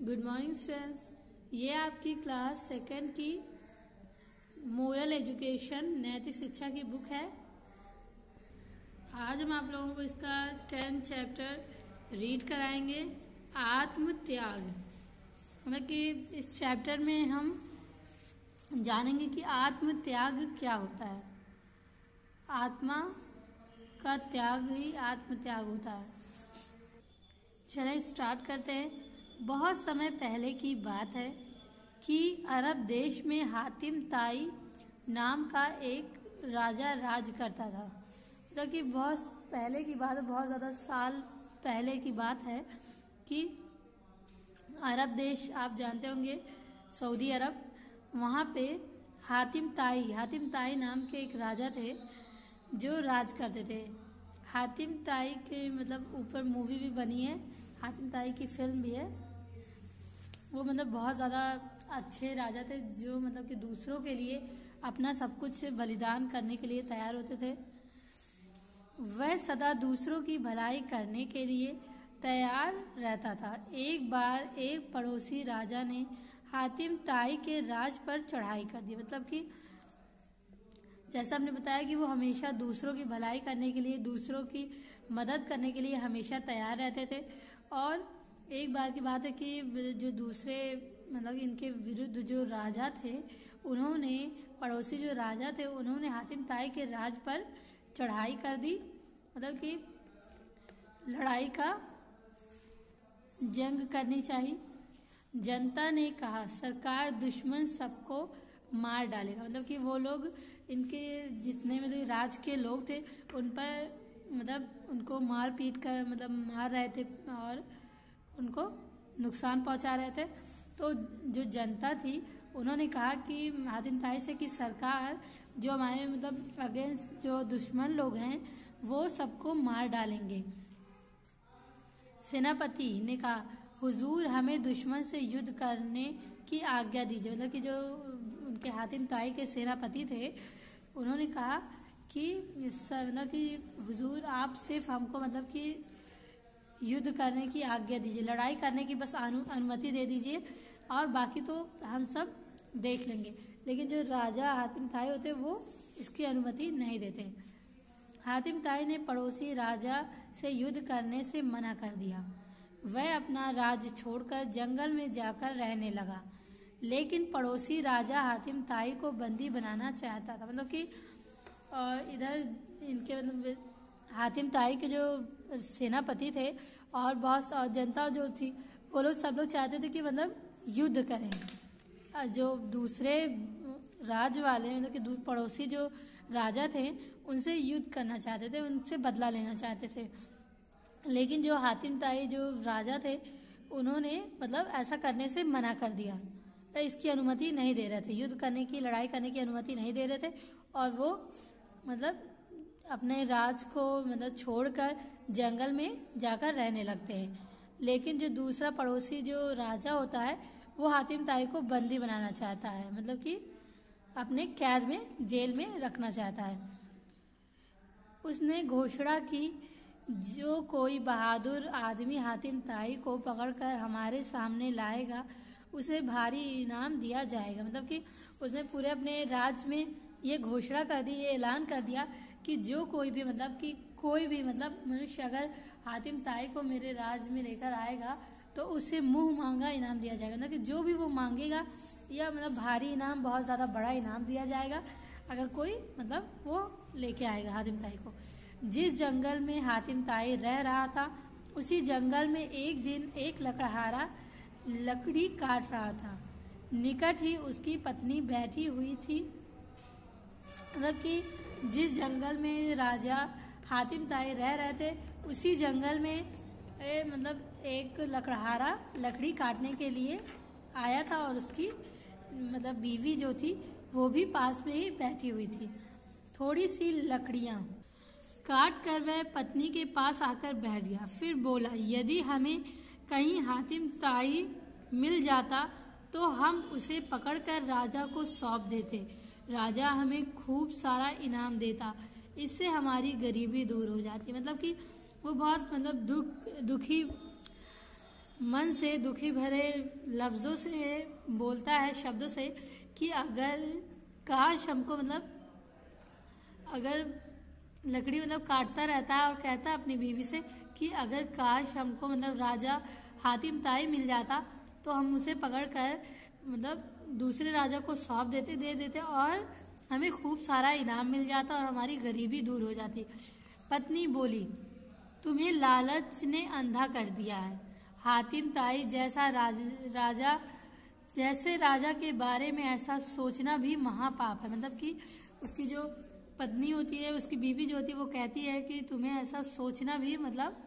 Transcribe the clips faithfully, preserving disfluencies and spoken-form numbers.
Good morning students. ये आपकी class second की मोरल एजुकेशन नैतिक शिक्षा की बुक है। आज हम आप लोगों को इसका टेंथ चैप्टर रीड कराएंगे, आत्म त्याग। मतलब कि इस चैप्टर में हम जानेंगे कि आत्म त्याग क्या होता है। आत्मा का त्याग ही आत्म त्याग होता है। चलें स्टार्ट करते हैं। बहुत समय पहले की बात है कि अरब देश में हातिम ताई नाम का एक राजा राज करता था। मतलब कि बहुत पहले की बात है, बहुत ज़्यादा साल पहले की बात है कि अरब देश आप जानते होंगे, सऊदी अरब, वहाँ पे हातिम ताई हातिम ताई नाम के एक राजा थे जो राज करते थे। हातिम ताई के मतलब ऊपर मूवी भी बनी है, हातिम ताई की फिल्म भी है। वो मतलब बहुत ज़्यादा अच्छे राजा थे जो मतलब कि दूसरों के लिए अपना सब कुछ बलिदान करने के लिए तैयार होते थे। वह सदा दूसरों की भलाई करने के लिए तैयार रहता था। एक बार एक पड़ोसी राजा ने हातिम ताई के राज पर चढ़ाई कर दी। मतलब कि जैसा हमने बताया कि वो हमेशा दूसरों की भलाई करने के लिए, दूसरों की मदद करने के लिए हमेशा तैयार रहते थे। और एक बार की बात है कि जो दूसरे मतलब इनके विरुद्ध जो राजा थे, उन्होंने पड़ोसी जो राजा थे उन्होंने हातिम ताई के राज पर चढ़ाई कर दी। मतलब कि लड़ाई का जंग करनी चाहिए। जनता ने कहा सरकार दुश्मन सबको मार डालेगा। मतलब कि वो लोग इनके जितने मतलब राज के लोग थे उन पर मतलब उनको मार पीट कर मतलब मार रहे थे और उनको नुकसान पहुंचा रहे थे। तो जो जनता थी उन्होंने कहा कि हातिम ताई से कि सरकार जो हमारे मतलब अगेंस्ट जो दुश्मन लोग हैं वो सबको मार डालेंगे। सेनापति ने कहा हुजूर हमें दुश्मन से युद्ध करने की आज्ञा दीजिए। मतलब कि जो उनके हातिम ताई के सेनापति थे उन्होंने कहा कि मतलब कि हुजूर आप सिर्फ हमको मतलब कि युद्ध करने की आज्ञा दीजिए, लड़ाई करने की बस अनुमति दे दीजिए और बाकी तो हम सब देख लेंगे। लेकिन जो राजा हातिम ताई होते वो इसकी अनुमति नहीं देते। हातिम ताई ने पड़ोसी राजा से युद्ध करने से मना कर दिया। वह अपना राज्य छोड़कर जंगल में जाकर रहने लगा। लेकिन पड़ोसी राजा हातिम ताई को बंदी बनाना चाहता था। मतलब कि इधर इनके मतलब हातिम ताई के जो सेनापति थे और बहुत और जनता जो थी वो लोग सब लोग चाहते थे कि मतलब युद्ध करें। जो दूसरे राज वाले मतलब कि पड़ोसी जो राजा थे उनसे युद्ध करना चाहते थे, उनसे बदला लेना चाहते थे। लेकिन जो हातिम ताई जो राजा थे उन्होंने मतलब ऐसा करने से मना कर दिया। तो इसकी अनुमति नहीं दे रहे थे, युद्ध करने की, लड़ाई करने की अनुमति नहीं दे रहे थे। और वो मतलब अपने राज को मतलब छोड़कर जंगल में जाकर रहने लगते हैं। लेकिन जो दूसरा पड़ोसी जो राजा होता है वो हातिम ताई को बंदी बनाना चाहता है, मतलब कि अपने कैद में, जेल में रखना चाहता है। उसने घोषणा की जो कोई बहादुर आदमी हातिम ताई को पकड़कर हमारे सामने लाएगा उसे भारी इनाम दिया जाएगा। मतलब कि उसने पूरे अपने राज्य में ये घोषणा कर दी, ये ऐलान कर दिया कि जो कोई भी मतलब कि कोई भी मतलब मनुष्य अगर हातिम ताई को मेरे राज्य में लेकर आएगा तो उसे मुंह मांगा इनाम दिया जाएगा। मतलब कि जो भी वो मांगेगा या मतलब भारी इनाम, बहुत ज़्यादा बड़ा इनाम दिया जाएगा अगर कोई मतलब वो लेके आएगा हातिम ताई को। जिस जंगल में हातिम ताई रह रहा था उसी जंगल में एक दिन एक लकड़हारा लकड़ी काट रहा था। निकट ही उसकी पत्नी बैठी हुई थी। मतलब कि जिस जंगल में राजा हातिम ताई रह रहे थे उसी जंगल में ए, मतलब एक लकड़हारा लकड़ी काटने के लिए आया था और उसकी मतलब बीवी जो थी वो भी पास में ही बैठी हुई थी। थोड़ी सी लकड़ियां काट कर वह पत्नी के पास आकर बैठ गया। फिर बोला यदि हमें कहीं हातिम ताई मिल जाता तो हम उसे पकड़कर राजा को सौंप देते। राजा हमें खूब सारा इनाम देता, इससे हमारी गरीबी दूर हो जाती। मतलब कि वो बहुत मतलब दुख दुखी मन से दुखी भरे लफ्ज़ों से बोलता है, शब्दों से, कि अगर काश हमको मतलब अगर लकड़ी मतलब काटता रहता है और कहता है अपनी बीवी से कि अगर काश हमको मतलब राजा हातिम ताई मिल जाता तो हम उसे पकड़ कर मतलब दूसरे राजा को सौंप देते दे देते और हमें खूब सारा इनाम मिल जाता और हमारी गरीबी दूर हो जाती। पत्नी बोली, तुम्हें लालच ने अंधा कर दिया है। हातिम ताई जैसा राज, राजा जैसे राजा के बारे में ऐसा सोचना भी महापाप है। मतलब कि उसकी जो पत्नी होती है, उसकी बीवी जो होती है, वो कहती है कि तुम्हें ऐसा सोचना भी मतलब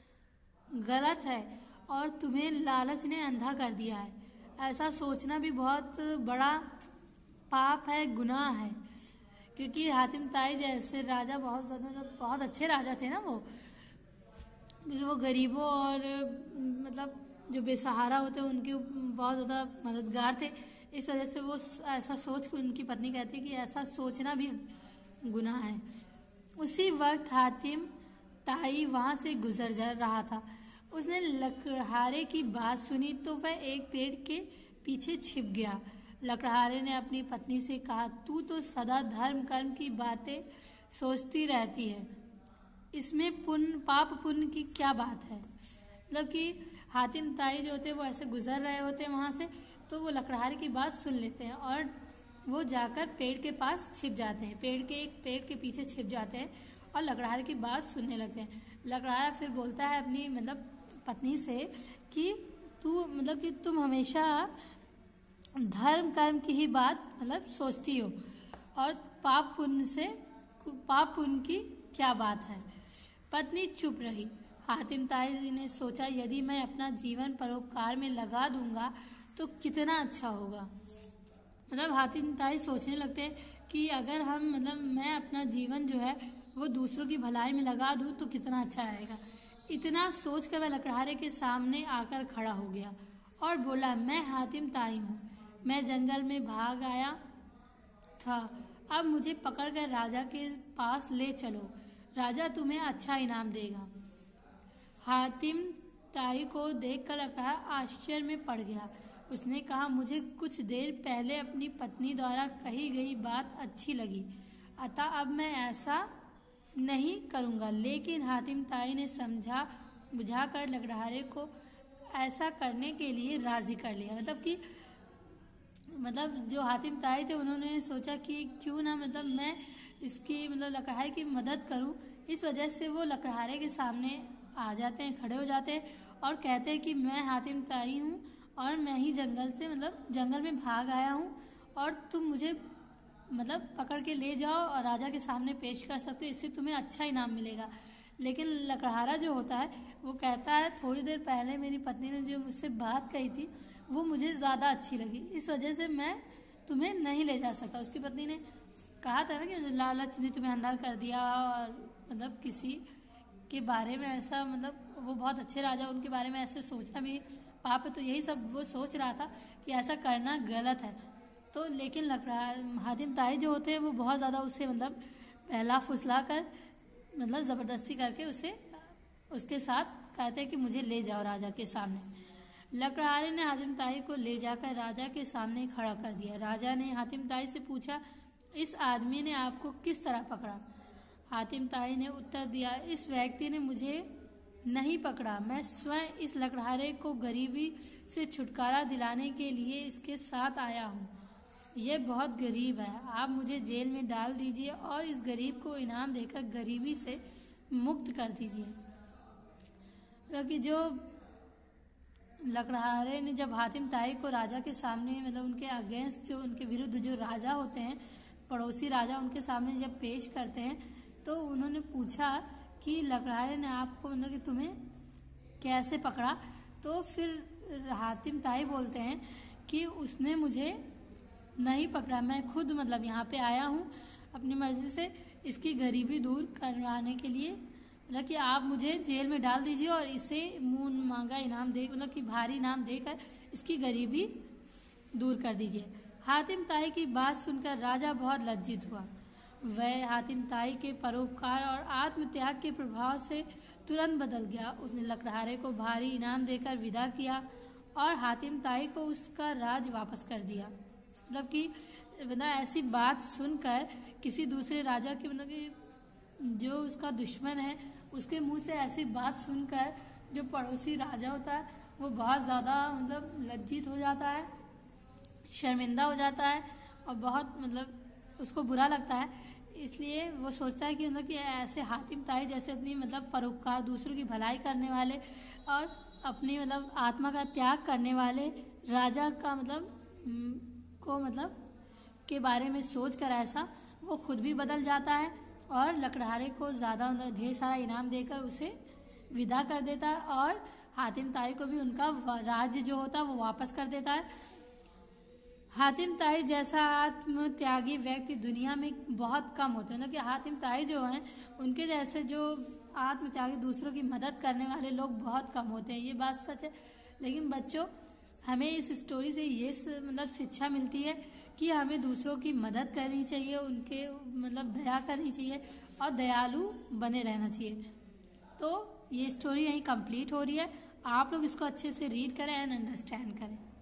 गलत है और तुम्हें लालच ने अंधा कर दिया है। ऐसा सोचना भी बहुत बड़ा पाप है, गुनाह है। क्योंकि हातिम ताई जैसे राजा बहुत ज़्यादा मतलब बहुत अच्छे राजा थे ना वो, क्योंकि वो गरीबों और मतलब जो बेसहारा होते हैं उनके बहुत ज़्यादा मददगार थे। इस वजह से वो ऐसा सोच के उनकी पत्नी कहती है कि ऐसा सोचना भी गुनाह है। उसी वक्त हातिम ताई वहाँ से गुजर जा रहा था। उसने लकड़हारे की बात सुनी तो वह एक पेड़ के पीछे छिप गया। लकड़हारे ने अपनी पत्नी से कहा, तू तो सदा धर्म कर्म की बातें सोचती रहती है, इसमें पुण्य पाप पुण्य की क्या बात है। मतलब कि हातिम ताई जो होते हैं वो ऐसे गुजर रहे होते हैं वहाँ से, तो वो लकड़हारे की बात सुन लेते हैं और वो जाकर पेड़ के पास छिप जाते हैं, पेड़ के एक पेड़ के पीछे छिप जाते हैं और लकड़हारे की बात सुनने लगते हैं। लकड़हारा फिर बोलता है अपनी मतलब पत्नी से कि तू मतलब कि तुम हमेशा धर्म कर्म की ही बात मतलब सोचती हो और पाप पुण्य से पाप पुण्य की क्या बात है। पत्नी चुप रही। हातिम ताई ने सोचा, यदि मैं अपना जीवन परोपकार में लगा दूंगा तो कितना अच्छा होगा। मतलब हातिम ताई सोचने लगते हैं कि अगर हम मतलब मैं अपना जीवन जो है वो दूसरों की भलाई में लगा दूं तो कितना अच्छा रहेगा। इतना सोचकर वह लकड़हारे के सामने आकर खड़ा हो गया और बोला, मैं हातिम ताई हूँ, मैं जंगल में भाग आया था, अब मुझे पकड़कर राजा के पास ले चलो, राजा तुम्हें अच्छा इनाम देगा। हातिम ताई को देखकर लकड़हारा आश्चर्य में पड़ गया। उसने कहा, मुझे कुछ देर पहले अपनी पत्नी द्वारा कही गई बात अच्छी लगी, अतः अब मैं ऐसा नहीं करूँगा। लेकिन हातिम ताई ने समझा बुझा कर लकड़हारे को ऐसा करने के लिए राजी कर लिया। मतलब कि मतलब जो हातिम ताई थे उन्होंने सोचा कि क्यों ना मतलब मैं इसकी मतलब लकड़हारे की मदद करूं। इस वजह से वो लकड़हारे के सामने आ जाते हैं, खड़े हो जाते हैं और कहते हैं कि मैं हातिम ताई हूं और मैं ही जंगल से मतलब जंगल में भाग आया हूं और तुम मुझे मतलब पकड़ के ले जाओ और राजा के सामने पेश कर सकते हो, इससे तुम्हें अच्छा इनाम मिलेगा। लेकिन लकड़हारा जो होता है वो कहता है, थोड़ी देर पहले मेरी पत्नी ने जो मुझसे बात कही थी वो मुझे ज़्यादा अच्छी लगी, इस वजह से मैं तुम्हें नहीं ले जा सकता। उसकी पत्नी ने कहा था ना कि लालच ने तुम्हें अंधा कर दिया और मतलब किसी के बारे में ऐसा मतलब वो बहुत अच्छे राजा, उनके बारे में ऐसे सोचना भी पाप है। तो यही सब वो सोच रहा था कि ऐसा करना गलत है। तो लेकिन लकड़ा हातिम ताई जो होते हैं वो बहुत ज़्यादा उसे मतलब पहला फुसला कर मतलब ज़बरदस्ती करके उसे उसके साथ कहते हैं कि मुझे ले जाओ राजा के सामने। लकड़हारे ने हातिम ताई को ले जाकर राजा के सामने खड़ा कर दिया। राजा ने हातिम ताई से पूछा, इस आदमी ने आपको किस तरह पकड़ा? हातिम ताई ने उत्तर दिया, इस व्यक्ति ने मुझे नहीं पकड़ा, मैं स्वयं इस लकड़हारे को गरीबी से छुटकारा दिलाने के लिए इसके साथ आया हूँ। यह बहुत गरीब है, आप मुझे जेल में डाल दीजिए और इस गरीब को इनाम देकर गरीबी से मुक्त कर दीजिए। क्योंकि जो लकड़हारे ने जब हातिम ताई को राजा के सामने मतलब उनके अगेंस्ट जो उनके विरुद्ध जो राजा होते हैं, पड़ोसी राजा, उनके सामने जब पेश करते हैं तो उन्होंने पूछा कि लकड़हारे ने आपको मतलब कि तुम्हें कैसे पकड़ा? तो फिर हातिम ताई बोलते हैं कि उसने मुझे नहीं पकड़ा, मैं खुद मतलब यहाँ पे आया हूँ अपनी मर्जी से इसकी गरीबी दूर करवाने के लिए, मतलब कि आप मुझे जेल में डाल दीजिए और इसे मुँह मांगा इनाम दे मतलब कि भारी इनाम देकर इसकी गरीबी दूर कर दीजिए। हातिम ताई की बात सुनकर राजा बहुत लज्जित हुआ। वह हातिम ताई के परोपकार और आत्मत्याग के प्रभाव से तुरंत बदल गया। उसने लकड़हारे को भारी इनाम देकर विदा किया और हातिम ताई को उसका राज वापस कर दिया। मतलब कि मतलब ऐसी बात सुनकर किसी दूसरे राजा के मतलब कि जो उसका दुश्मन है उसके मुंह से ऐसी बात सुनकर जो पड़ोसी राजा होता है वो बहुत ज़्यादा मतलब लज्जित हो जाता है, शर्मिंदा हो जाता है और बहुत मतलब उसको बुरा लगता है। इसलिए वो सोचता है कि मतलब कि ऐसे हातिम ताई जैसे इतनी मतलब परोपकार, दूसरों की भलाई करने वाले और अपनी मतलब आत्मा का त्याग करने वाले राजा का मतलब को मतलब के बारे में सोच कर ऐसा वो खुद भी बदल जाता है और लकड़हारे को ज़्यादा मतलब ढेर सारा इनाम देकर उसे विदा कर देता है और हातिम ताई को भी उनका राज्य जो होता है वो वापस कर देता है। हातिम ताई जैसा आत्मत्यागी व्यक्ति दुनिया में बहुत कम होते हैं। मतलब कि हातिम ताई जो हैं उनके जैसे जो आत्मत्यागी दूसरों की मदद करने वाले लोग बहुत कम होते हैं, ये बात सच है। लेकिन बच्चों, हमें इस स्टोरी से ये मतलब शिक्षा मिलती है कि हमें दूसरों की मदद करनी चाहिए, उनके मतलब दया करनी चाहिए और दयालु बने रहना चाहिए। तो ये स्टोरी यहीं कंप्लीट हो रही है। आप लोग इसको अच्छे से रीड करें एंड अंडरस्टैंड करें।